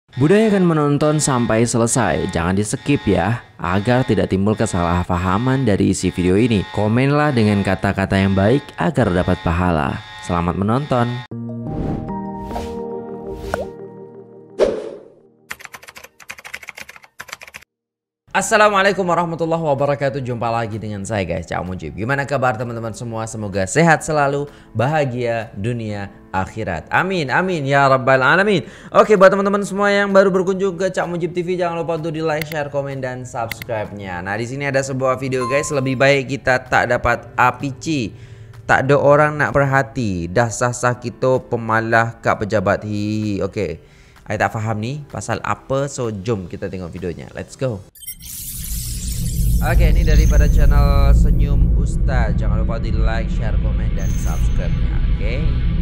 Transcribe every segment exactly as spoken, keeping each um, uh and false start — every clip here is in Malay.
Budayakan menonton sampai selesai, jangan di skip ya, agar tidak timbul kesalahpahaman dari isi video ini. Komenlah dengan kata-kata yang baik agar dapat pahala. Selamat menonton. Assalamualaikum warahmatullahi wabarakatuh. Jumpa lagi dengan saya guys, Cak Mujib. Gimana kabar teman-teman semua? Semoga sehat selalu, bahagia dunia akhirat. Amin, amin ya rabbal alamin. Oke, buat teman-teman semua yang baru berkunjung ke Cak Mujib T V, jangan lupa untuk di like, share, komen, dan subscribe-nya. Nah, di sini ada sebuah video guys. Lebih baik kita tak dapat apici, tak ada orang nak perhati, dah sah-sah kita pemalah kat pejabat. Hi, oke. Saya tak faham nih pasal apa, so jom kita tengok videonya. Let's go. Oke, ini daripada channel Senyum Ustaz. Jangan lupa di like, share, komen, dan subscribe-nya. Oke.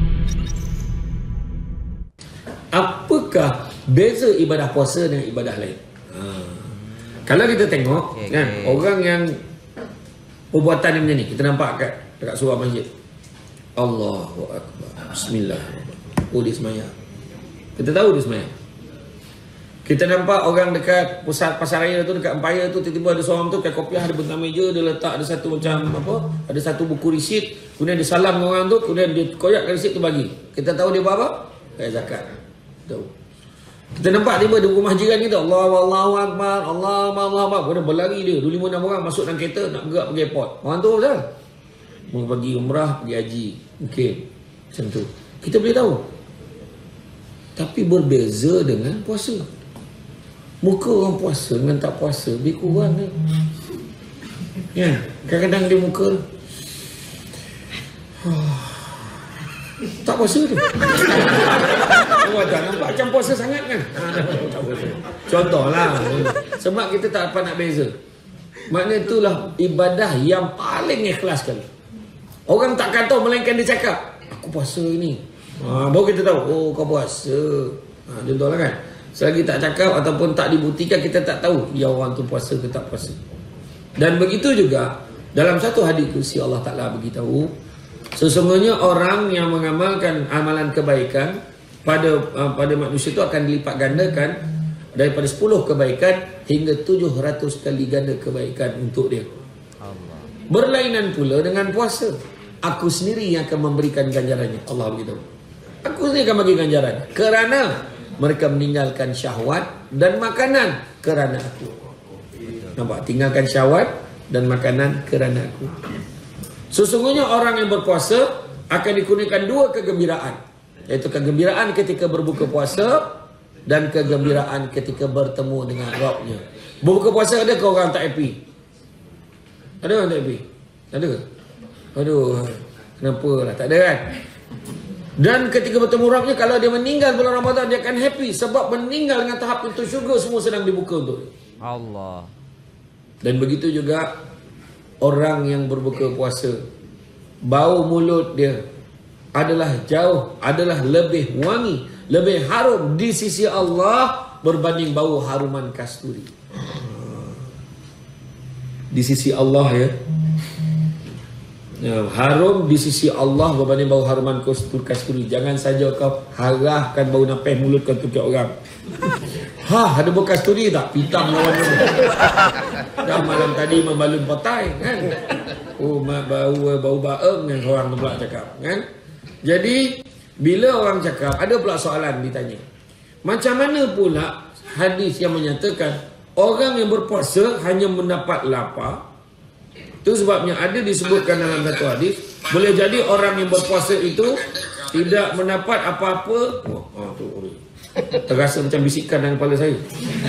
Apakah beza ibadah puasa dengan ibadah lain? Ha. Kalau kita tengok, okay, kan, okay. orang yang perbuatan yang macam ni, kita nampak kat dekat surau masjid. Allahu Akbar. Bismillahirrahmanirrahim. Oh, dia semayang. Kita tahu dia semayang. Kita nampak orang dekat pusat pasar raya tu, dekat Empire tu, tiba-tiba ada seorang tu pakai kopiah, ada bentang meja, dia letak ada satu macam apa, ada satu buku risit, kemudian dia salam dengan orang tu, kemudian dia koyakkan risit tu bagi. Kita tahu dia buat apa? Bayar zakat. Tahu. Kita nampak tiba di rumah jiran kita, Allahu Allahu Akbar, Allahu Allahu Akbar, kemudian berlari dia, dua lima enam orang masuk dalam kereta nak bergerak pergi airport. Orang tu betul? Mau pergi umrah, pergi haji. Mungkin macam tu. Kita boleh tahu. Tapi berbeza dengan puasa. Muka orang puasa dengan tak puasa lebih kurang ni. Ya, kadang-kadang dia muka tak puasa tu. Oh, tak nampak macam puasa sangat kan? Contohlah. Sebab kita tak dapat nak beza. Maknanya itulah ibadah yang paling ikhlas sekali. Orang takkan tahu melainkan dia cakap, aku puasa ini. Ha, baru kita tahu, oh kau puasa. Ha, contohlah kan. Selagi tak cakap ataupun tak dibuktikan, kita tak tahu dia orang tu puasa ke tak puasa. Dan begitu juga dalam satu hadis kursi Allah Ta'ala beritahu, sesungguhnya orang yang mengamalkan amalan kebaikan pada uh, pada manusia itu akan dilipat gandakan daripada sepuluh kebaikan hingga tujuh ratus kali ganda kebaikan untuk dia. Allah. Berlainan pula dengan puasa. Aku sendiri yang akan memberikan ganjarannya. Allah beritahu. Aku sendiri akan bagi ganjarannya. Kerana mereka meninggalkan syahwat dan makanan kerana aku. Nampak? Tinggalkan syahwat dan makanan kerana aku. Sesungguhnya orang yang berpuasa akan dikurniakan dua kegembiraan. Iaitu kegembiraan ketika berbuka puasa dan kegembiraan ketika bertemu dengan Rabbnya. Berbuka puasa ada ke orang tak happy? Ada orang tak happy? Ada ke? Aduh, kenapa lah? Tak ada kan? Dan ketika bertemu Rabbnya, kalau dia meninggal bulan Ramadan, dia akan happy. Sebab meninggal dengan tahap pintu syurga semua sedang dibuka untuk dia. Allah. Dan begitu juga orang yang berbuka puasa, bau mulut dia adalah jauh, adalah lebih wangi, lebih harum di sisi Allah berbanding bau haruman kasturi. Di sisi Allah ya. Ya, harum di sisi Allah berbanding bau haruman kasturi. Jangan saja kau harahkan bau napeh mulut kau tu ke orang. Ha, ada bau kasturi tak? Pitam lawan dia. Dah malam tadi membalun potai kan. Oh, bau bau baem yang orang tu pula cakap kan. Jadi bila orang cakap, ada pula soalan ditanya. Macam mana pula hadis yang menyatakan orang yang berpuasa hanya mendapat lapar? Itu sebabnya ada disebutkan dalam satu hadis, boleh jadi orang yang berpuasa itu tidak mendapat apa-apa. Oh, oh tu, oh. Terasa macam bisikan dalam kepala saya.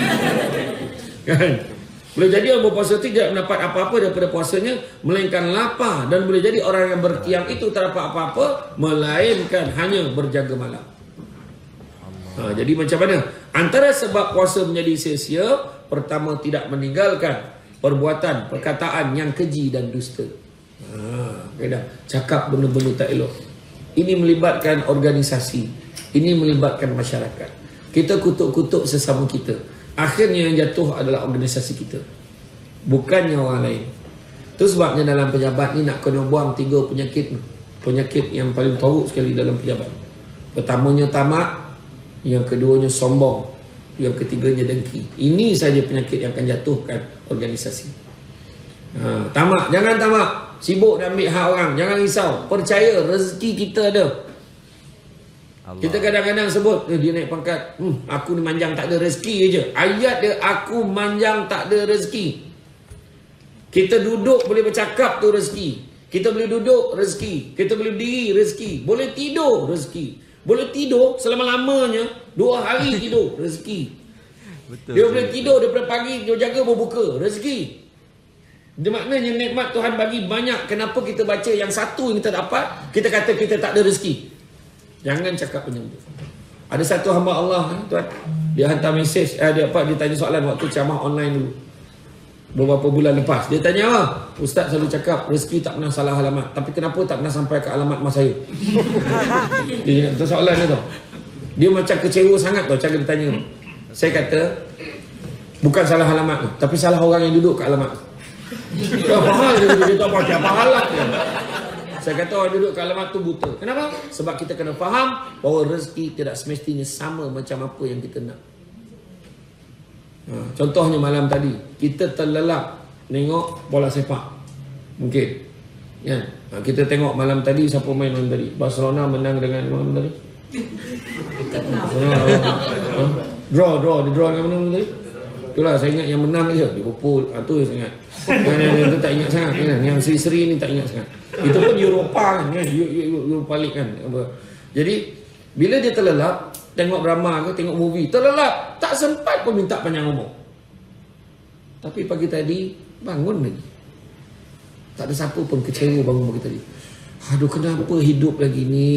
Kan? Boleh jadi orang berpuasa tidak mendapat apa-apa daripada puasanya, melainkan lapar. Dan boleh jadi orang yang berkiam itu tak dapat apa-apa, melainkan hanya berjaga malam. Ha, jadi macam mana? Antara sebab puasa menjadi sia-sia, pertama tidak meninggalkan perbuatan, perkataan yang keji dan dusta. Ha, kadang cakap benda-benda tak elok. Ini melibatkan organisasi. Ini melibatkan masyarakat. Kita kutuk-kutuk sesama kita. Akhirnya yang jatuh adalah organisasi kita. Bukannya orang lain. Itu sebabnya dalam pejabat ni nak kena buang tiga penyakit. Penyakit yang paling teruk sekali dalam pejabat. Pertamanya tamak. Yang keduanya sombong. Yang ketiganya dengki. Ini saja penyakit yang akan jatuhkan organisasi. Ha, tamak, jangan tamak. Sibuk nak ambil hak orang, jangan risau. Percaya rezeki kita ada. Allah. Kita kadang-kadang sebut eh, dia naik pangkat, hmm, aku ni manjang tak ada rezeki je. Ayat dia, aku manjang tak ada rezeki. Kita duduk boleh bercakap tu rezeki. Kita boleh duduk rezeki. Kita boleh berdiri rezeki. Boleh tidur rezeki. Boleh tidur selama-lamanya, dua hari tidur rezeki. Betul. Dia boleh tidur daripada pagi, dia jaga berbuka rezeki. Dia maknanya nikmat Tuhan bagi banyak. Kenapa kita baca yang satu yang kita dapat, kita kata kita tak ada rezeki? Jangan cakap macam tu. Ada satu hamba Allah, tuan, dia hantar mesej, eh, dia apa? Dia tanya soalan waktu ceramah online dulu. Beberapa bulan lepas. Dia tanya apa? Ustaz selalu cakap rezeki tak pernah salah alamat. Tapi kenapa tak pernah sampai ke alamat mas saya? Dia ingat soalan dia tau. Dia macam kecewa sangat tau cara dia tanya. Saya kata bukan salah alamat tu, tapi salah orang yang duduk ke alamat. Dia faham dia, dia tak pakai apa halat dia. Saya kata orang duduk ke alamat tu buta. Kenapa? Sebab kita kena faham bahawa rezeki tidak semestinya sama macam apa yang kita nak. Ha, contohnya malam tadi kita terlelap tengok bola sepak. Mungkin ya, ha, kita tengok malam tadi siapa main malam tadi? Barcelona menang dengan malam tadi. ha, draw draw dia draw dengan mana malam tadi? Itulah saya ingat yang menang je Liverpool. Ha, tu saya ingat. Yang itu tak ingat sangat kan? Yang seri-seri ni tak ingat sangat. Itu pun Eropa kan, kan? Europa League kan. Jadi bila dia terlelap tengok drama ke tengok movie, terlelap, tak sempat pun minta panjang umur. Tapi pagi tadi bangun lagi, tak ada siapa pun kecewa bangun pagi tadi. Aduh, kenapa hidup lagi ni?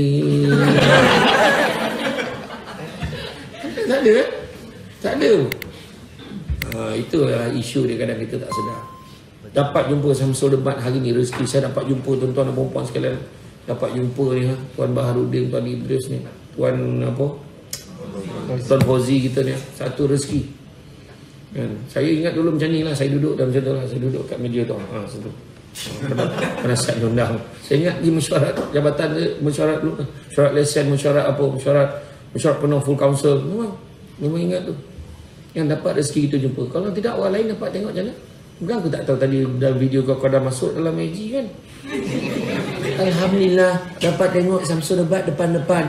Tak ada kan? Tak ada. Ha, itulah isu dia kadang kita tak sedar. Dapat jumpa Samsul Debat hari ni, rezeki saya dapat jumpa tuan-tuan dan puan sekalian. Dapat jumpa ni ha, Tuan Baharudin, Tuan Idris ni, Tuan apa? Tuan Fauzi kita ni, satu rezeki. Kan? Saya ingat dulu macam ni lah, saya duduk dalam macam tu lah, saya duduk kat meja tu. Ha, situ. Pada saat undang. Saya ingat di mesyuarat jabatan dia, mesyuarat dulu, mesyuarat lesen, mesyuarat apa, mesyuarat mesyuarat penuh full council. Memang, memang ingat tu. Yang dapat rezeki itu jumpa. Kalau tidak orang lain dapat tengok macam mana? Bukan aku tak tahu tadi dalam video kau, kau dah masuk dalam meji kan? Alhamdulillah dapat tengok Samsul Debat depan-depan.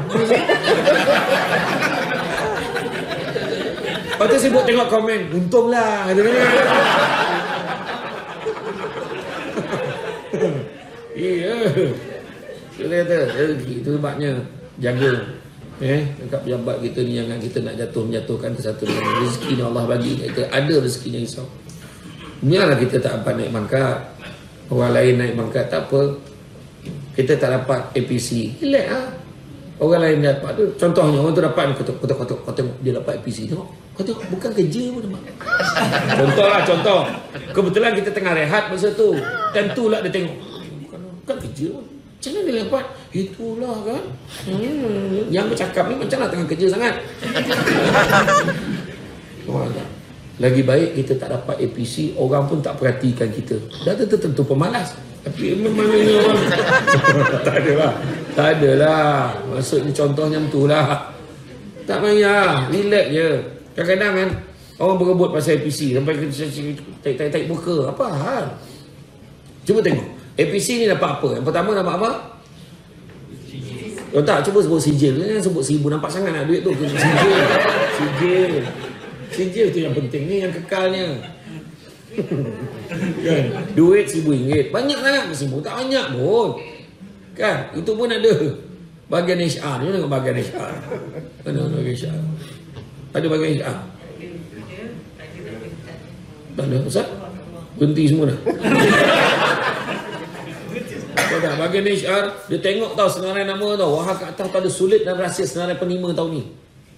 Lepas tu sibuk tengok komen, untunglah. Iya. Kita kata itu sebabnya jaga. Eh, dekat pejabat kita ni jangan kita nak jatuh menjatuhkan ke satu dengan rezeki yang Allah bagi kita, ada rezekinya insya. Biarlah kita tak dapat naik pangkat, orang lain naik pangkat tak apa. Kita tak dapat A P C, relax lah. Orang lain dapat tu, contohnya orang tu dapat kotak kotak kotak kau tengok dia dapat A P C, tengok kau tengok bukan kerja pun dapat. Contoh lah contoh. Kebetulan kita tengah rehat masa tu, tentulah dia tengok bukan, bukan kerja pun. Macam mana dia dapat? Itulah kan. Hmm. Yang bercakap ni macam lah tengah kerja sangat. Lagi baik kita tak dapat A P C, orang pun tak perhatikan kita. Dah tentu tentu pemalas. Tapi memang ini orang tak ada lah. Tak ada lah. Maksudnya contohnya tu lah. Tak payah. Relax je. Kadang-kadang kan orang berebut pasal A P C sampai tarik-tarik muka. Apa hal? Cuba tengok. A P C ni dapat apa? Yang pertama dapat apa? Oh tak, cuba sebut sijil. Jangan sebut seribu, nampak sangat nak duit tu. Sijil. Sijil. Sijil tu yang penting ni, yang kekalnya. Kan? Duit seribu ringgit. Banyak sangat ke seribu? Tak banyak pun. Kan? Itu pun ada. Bahagian H R. Mana tengok bahagian H R? Mana bahagian H R? Ada bahagian H R? Tak ada. Ustaz? Berhenti semua dah. Dah, bahagian H R, dia tengok tau senarai nama tau. Wah, kat atas pada sulit dan rahsia senarai penerima tahun ni.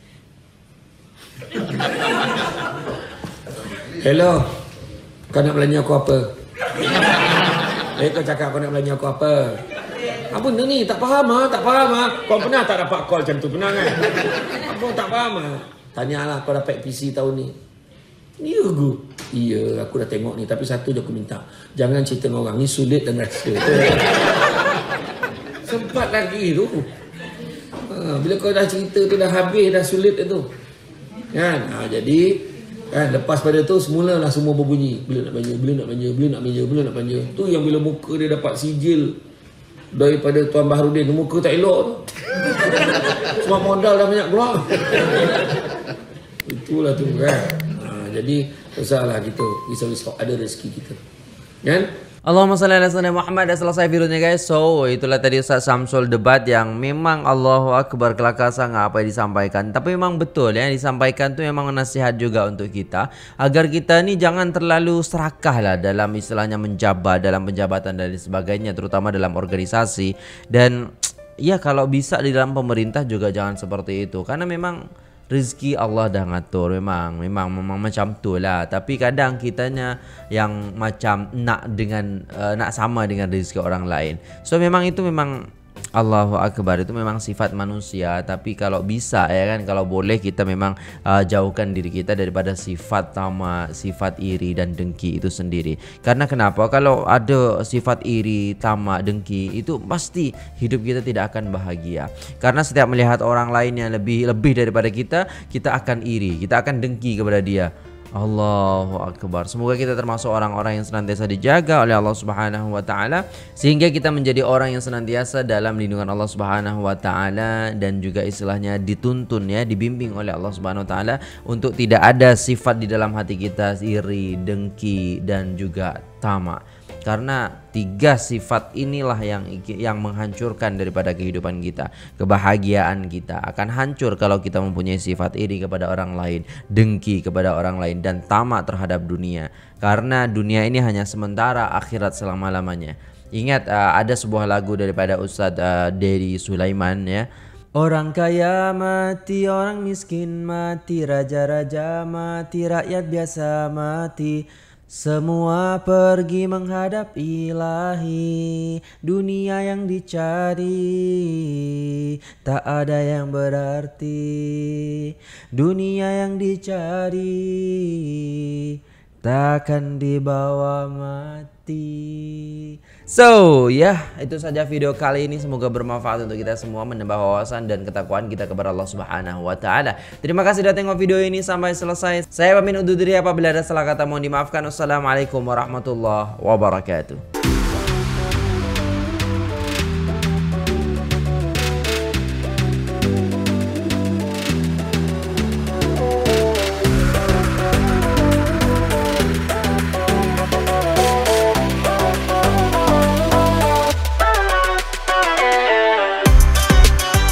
Hello, kau nak belanja aku apa? Eh, kau cakap kau nak belanja aku apa? Apa benda ni? Tak faham ha? Tak faham ha? Kau pernah tak dapat call macam tu? Pernah kan? Apa tak faham ha? Tanyalah kau dapat P C tahun ni. Ya ke? Iya, aku dah tengok ni. Tapi satu je aku minta, jangan cerita dengan orang ni, sulit dan rahsia. Sempat lagi tu ha, bila kau dah cerita tu dah habis, dah sulit tu. Kan? Ha, jadi kan lepas pada tu semulalah semua berbunyi. Bila nak belanja, bila nak belanja, bila nak belanja, bila nak belanja. Tu yang bila muka dia dapat sijil daripada Tuan Baharudin, muka tak elok tu. Semua modal dah banyak keluar. Itulah tu kan. Ha, jadi usahlah kita risau-risau ada rezeki kita. Kan? Allahumma salli ala sayyidina Muhammad. Dah selesai videonya guys. So itulah tadi Ustaz Samsul debat yang memang Allahu Akbar, kelakar sangat apa yang disampaikan. Tapi memang betul ya, yang disampaikan tu memang nasihat juga untuk kita, agar kita ni jangan terlalu serakah lah dalam istilahnya menjabat, dalam penjabatan dan sebagainya, terutama dalam organisasi. Dan ya kalau bisa di dalam pemerintah juga jangan seperti itu, karena memang rezeki Allah dah ngatur. Memang memang memang macam tu lah. Tapi kadang kitanya yang macam nak dengan uh, nak sama dengan rezeki orang lain. So memang itu memang Allahu Akbar, itu memang sifat manusia. Tapi kalau bisa ya kan, kalau boleh kita memang uh, jauhkan diri kita daripada sifat tamak, sifat iri dan dengki itu sendiri. Karena kenapa? Kalau ada sifat iri, tamak, dengki, itu pasti hidup kita tidak akan bahagia. Karena setiap melihat orang lain yang lebih lebih daripada kita, kita akan iri, kita akan dengki kepada dia. Allahu Akbar. Semoga kita termasuk orang-orang yang senantiasa dijaga oleh Allah Subhanahu wa taala, sehingga kita menjadi orang yang senantiasa dalam lindungan Allah Subhanahu wa taala, dan juga istilahnya dituntun ya, dibimbing oleh Allah Subhanahu wa taala untuk tidak ada sifat di dalam hati kita iri, dengki dan juga tamak. Karena tiga sifat inilah yang yang menghancurkan daripada kehidupan kita. Kebahagiaan kita akan hancur kalau kita mempunyai sifat iri kepada orang lain, dengki kepada orang lain, dan tamak terhadap dunia. Karena dunia ini hanya sementara, akhirat selama-lamanya. Ingat uh, ada sebuah lagu daripada Ustadz uh, Dedi Sulaiman ya. Orang kaya mati, orang miskin mati, raja-raja mati, rakyat biasa mati. Semua pergi menghadap ilahi, dunia yang dicari tak ada yang berarti, dunia yang dicari takkan dibawa mati. So ya, itu saja video kali ini. Semoga bermanfaat untuk kita semua, menambah wawasan dan ketakwaan kita kepada Allah Subhanahu wa taala. Terima kasih sudah tengok video ini sampai selesai. Saya pamit undur diri, apabila ada salah kata mohon dimaafkan. Wassalamualaikum warahmatullahi wabarakatuh.